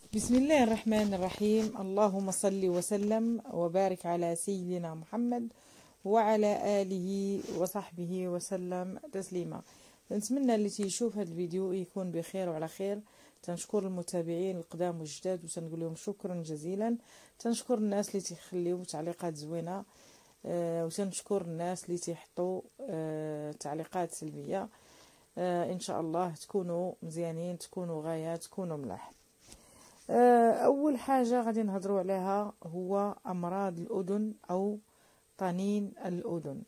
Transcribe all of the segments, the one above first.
بسم الله الرحمن الرحيم. اللهم صل وسلم وبارك على سيدنا محمد وعلى آله وصحبه وسلم تسليما. نتمنى اللي تيشوف هذا الفيديو يكون بخير وعلى خير. تنشكر المتابعين القدام والجداد وتنقول لهم شكرا جزيلا. تنشكر الناس اللي تيخليو تعليقات زوينه، وتنشكر الناس اللي تيحطوا تعليقات سلبيه. ان شاء الله تكونوا مزيانين، تكونوا غايه، تكونوا ملاح. أول حاجة غادي نهضروا عليها هو أمراض الأذن أو طنين الأذن.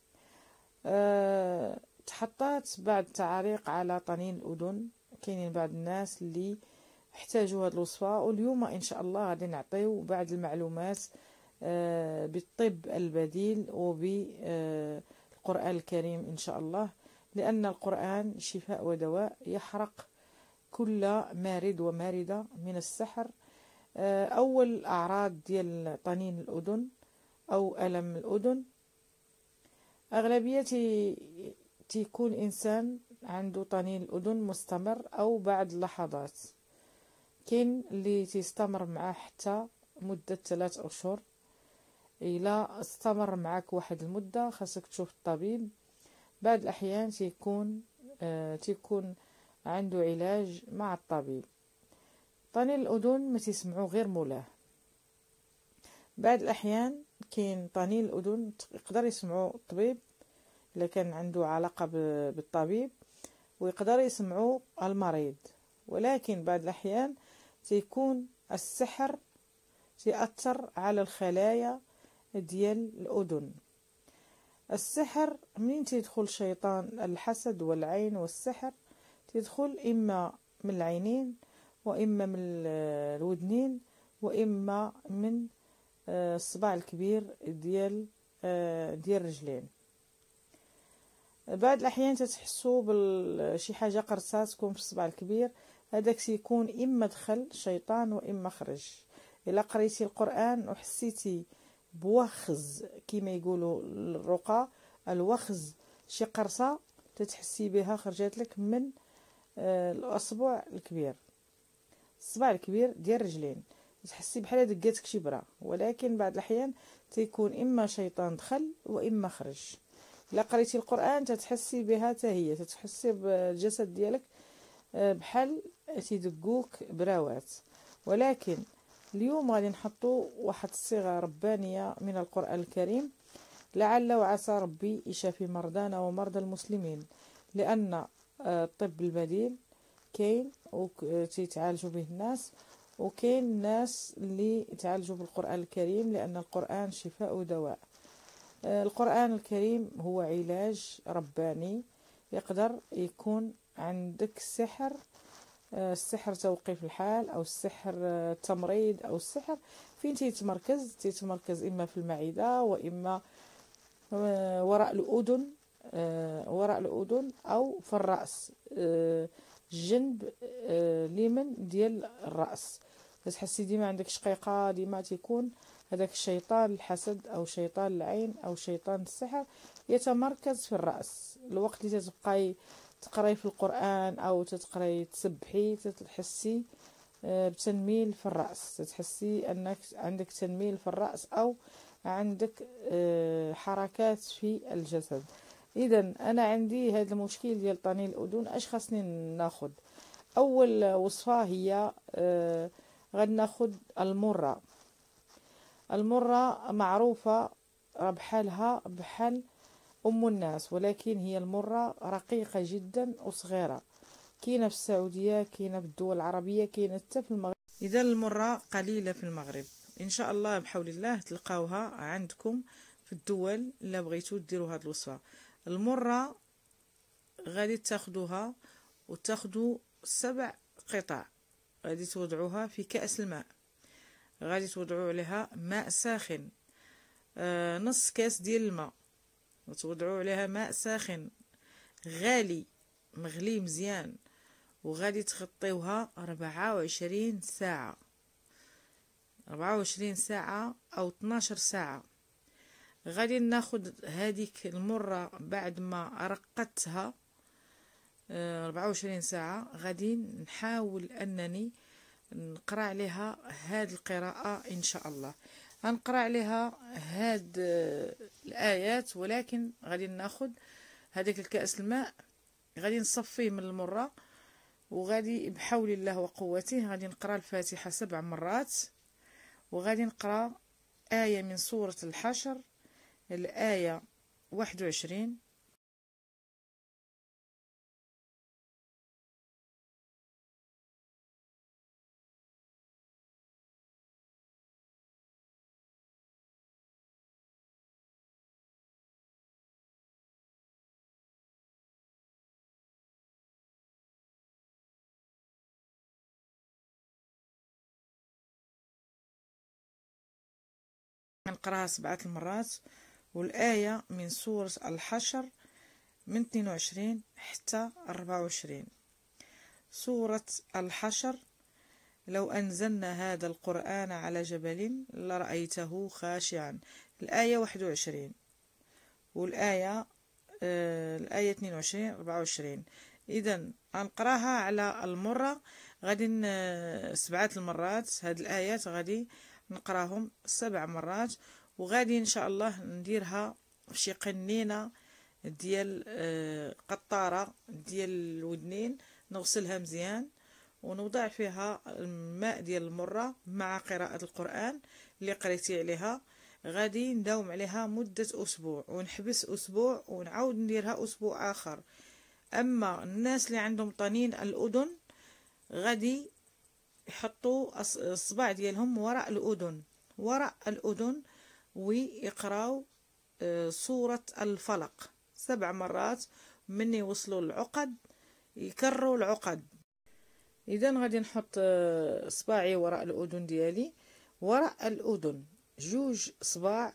تحطات بعض التعاليق على طنين الأذن. كاينين بعض الناس اللي احتاجوا هذه الوصفة، واليوم إن شاء الله غادي نعطيو بعض المعلومات بالطب البديل وبالقرآن الكريم إن شاء الله، لأن القرآن شفاء ودواء يحرق كل مارد وماردة من السحر. أول أعراض ديال طنين الأذن أو ألم الأذن، أغلبية تيكون إنسان عنده طنين الأذن مستمر أو بعد لحظات. كاين اللي تيستمر معاه حتى مدة 3 أشهر. إلا استمر معك واحد المدة خاصك تشوف الطبيب. بعض الأحيان تيكون عنده علاج مع الطبيب. طنين الأذن ما تسمعوا غير مولاه. بعض الأحيان كاين طنين الأذن يقدر يسمعوا الطبيب إلا كان عنده علاقة بالطبيب، ويقدر يسمعوا المريض. ولكن بعض الأحيان تيكون السحر تيأثر على الخلايا ديال الأذن. السحر منين تيدخل شيطان الحسد والعين والسحر، تدخل إما من العينين، وإما من الودنين، وإما من الصباع الكبير ديال الرجلين. بعض الأحيان تتحسوا بشي حاجة قرصاتكم في الصباع الكبير، هذاك سيكون إما دخل شيطان وإما خرج. إلا قريتي القرآن وحسيتي بوخز كما يقولوا الرقى، الوخز شي قرصة تتحسي بها خرجت لك من الأصبع الكبير، الصباع الكبير ديال الرجلين، تحسي بحال دقاتك شي برا. ولكن بعض الأحيان تيكون إما شيطان دخل وإما خرج. إلا قريتي القرآن تتحسي بها حتى هي، تتحسي بالجسد ديالك بحال تيدقوك براوات. ولكن اليوم غادي نحطوا واحد الصيغة ربانية من القرآن الكريم، لعل وعسى ربي يشافي مرضانا ومرضى المسلمين، لأن الطب البديل كاين وتيتعالجوا به الناس، وكاين الناس اللي يتعالجوا بالقرآن الكريم، لأن القرآن شفاء ودواء. القرآن الكريم هو علاج رباني. يقدر يكون عندك سحر، السحر توقيف الحال، أو السحر التمريض، أو السحر فين تيتمركز إما في المعدة، وإما وراء الأذن أو في الرأس، الجنب اليمين ديال الرأس. تحسي ديما عندك شقيقة، ديما تيكون هذاك الشيطان الحسد أو شيطان العين أو شيطان السحر يتمركز في الرأس. الوقت اللي تتبقاي تقراي في القرآن أو تتقراي تسبحي تحسي بتنميل في الرأس، تحسي أنك عندك تنميل في الرأس أو عندك حركات في الجسد. إذن أنا عندي هذا المشكل ديال طنين الأذن. أش خاصني ناخد؟ أول وصفة هي غادي ناخد المرة. المرة معروفة بحالها بحال أم الناس، ولكن هي المرة رقيقة جدا وصغيرة. كاينة في السعودية، كاينة في الدول العربية، كاينة حتى في المغرب. إذا المرة قليلة في المغرب، إن شاء الله بحول الله تلقاوها عندكم في الدول اللي بغيتو ديروا هاد الوصفة. المرة غادي تاخدوها وتاخدوا 7 قطع، غادي توضعوها في كأس الماء، غادي توضعوا عليها ماء ساخن، نص كاس ديال الماء، وتوضعوا عليها ماء ساخن غالي مغلي مزيان، وغادي تغطيوها 24 ساعة، 24 ساعة أو 12 ساعة. غادي ناخد هذيك المرة بعد ما رقدتها 24 ساعة، غادي نحاول أنني نقرا عليها هاد القراءة ان شاء الله. غنقرا عليها هاد الايات، ولكن غادي ناخد هذاك الكأس الماء، غادي نصفيه من المرة، وغادي بحول الله وقوته غادي نقرا الفاتحة 7 مرات، وغادي نقرا آية من سورة الحشر، الآية 21. نقراها 7 المرات، والآية من سورة الحشر من 22 حتى 24. سورة الحشر: لو أنزلنا هذا القرآن على جبل لرأيته خاشعا. الآية 21 والآية 22 24. إذن غنقراها على المرة، غادي 7 المرات. هاد الآيات غادي نقراهم 7 مرات، وغادي إن شاء الله نديرها في شي قنينة ديال قطارة ديال الودنين، نغسلها مزيان ونوضع فيها الماء ديال المرة مع قراءة القرآن اللي قريتي عليها. غادي نداوم عليها مدة أسبوع، ونحبس أسبوع، ونعاود نديرها أسبوع آخر. أما الناس اللي عندهم طنين الأذن غادي يحطوا الصباع ديالهم وراء الأذن ويقراو سورة الفلق 7 مرات. من يوصلوا العقد يكرروا العقد. اذا غادي نحط صباعي وراء الاذن ديالي، وراء الاذن 2 صباع،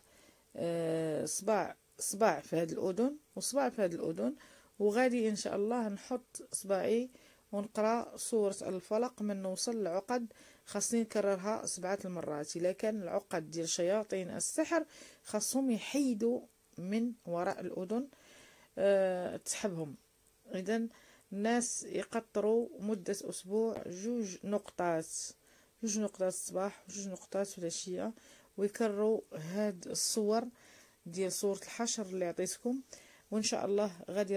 صباع في هذه الاذن وصباع في هذه الاذن، وغادي ان شاء الله نحط صباعي ونقرا سورة الفلق. من نوصل العقد خاصني نكررها 7 المرات. الا كان العقد ديال شياطين السحر خاصهم يحيدوا من وراء الاذن تسحبهم. اذا الناس يقطروا مدة أسبوع 2 نقطات، 2 نقطات الصباح و2 نقطات في العشية، ويكرروا هاد الصور ديال سورة الحشر اللي عطيتكم. وإن شاء الله غادي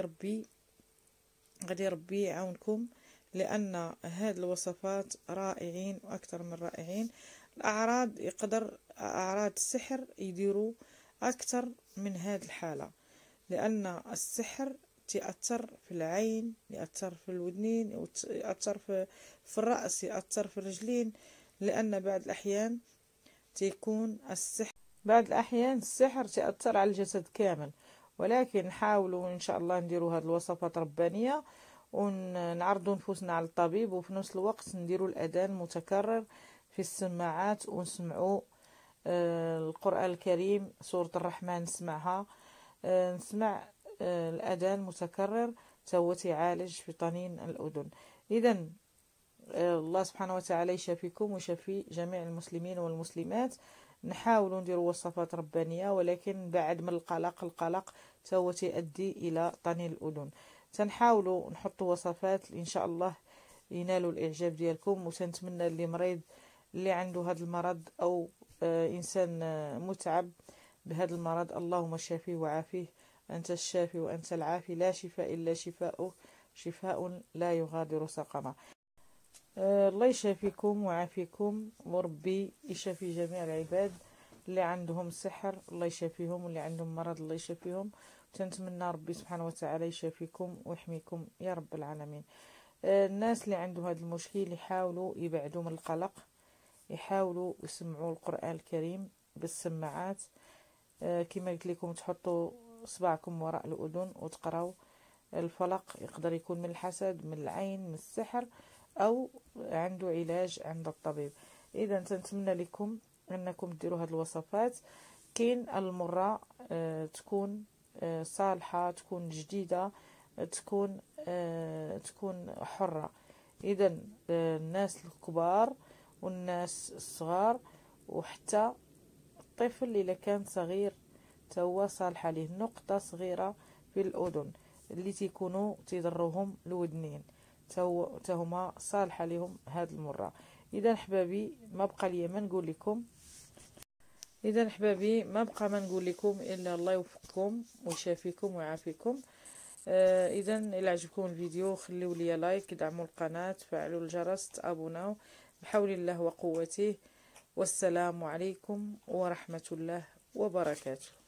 ربي يعاونكم، لأن هاد الوصفات رائعين وأكثر من رائعين. الأعراض أعراض السحر يديروا أكثر من هاد الحالة، لأن السحر يأثر في العين، يأثر في الودنين، يأثر في الرأس، يأثر في الرجلين. لأن بعض الأحيان السحر تأثر على الجسد كامل. ولكن نحاولوا إن شاء الله نديروا هذه الوصفات ربانية، ونعرضوا نفوسنا على الطبيب، وفي نفس الوقت نديروا الأذان المتكرر في السماعات، ونسمعوا القرآن الكريم، سورة الرحمن نسمعها، نسمع الأذان متكرر هو يعالج في طنين الأذن. إذن الله سبحانه وتعالى يشافيكم ويشافي جميع المسلمين والمسلمات. نحاولوا نديروا وصفات ربانية، ولكن بعد من القلق هو يؤدي إلى طنين الأذن. تنحاولوا نحطوا وصفات إن شاء الله ينالوا الإعجاب ديالكم. وتنتمنى اللي مريض، اللي عنده هذا المرض، أو إنسان متعب بهذا المرض، اللهم شافيه وعافيه، أنت الشافي وأنت العافي، لا شفاء إلا شفاؤك، شفاء لا يغادر سقما. الله يشافيكم وعافيكم، وربي يشافي جميع العباد اللي عندهم سحر، الله يشافيهم، واللي عندهم مرض الله يشافيهم. تنتمنى ربي سبحانه وتعالى يشافيكم ويحميكم يا رب العالمين. الناس اللي عندهم هذا المشكل يحاولوا يبعدوا من القلق، يحاولوا يسمعوا القرآن الكريم بالسماعات. كما قلت لكم تحطوا صباعكم وراء الأذن وتقراو الفلق. يقدر يكون من الحسد، من العين، من السحر، أو عنده علاج عند الطبيب. إذا تنتمنى لكم أنكم ديروا هذه الوصفات. كاين المرة تكون صالحة، تكون جديدة، تكون حرة. إذا الناس الكبار والناس الصغار، وحتى الطفل إذا كان صغير توا صالحة ليه نقطة صغيرة في الأذن اللي تيكونوا تيضروهم الودنين، تهما صالحة لهم هاد المرة. اذا احبابي ما بقى لي ما نقول لكم، ما نقول لكم الا الله يوفقكم ويشافيكم ويعافيكم. اذا الى عجبكم الفيديو خليوا لي لايك، دعموا القناه، فعلوا الجرس، تابوناو بحول الله وقوته. والسلام عليكم ورحمه الله وبركاته.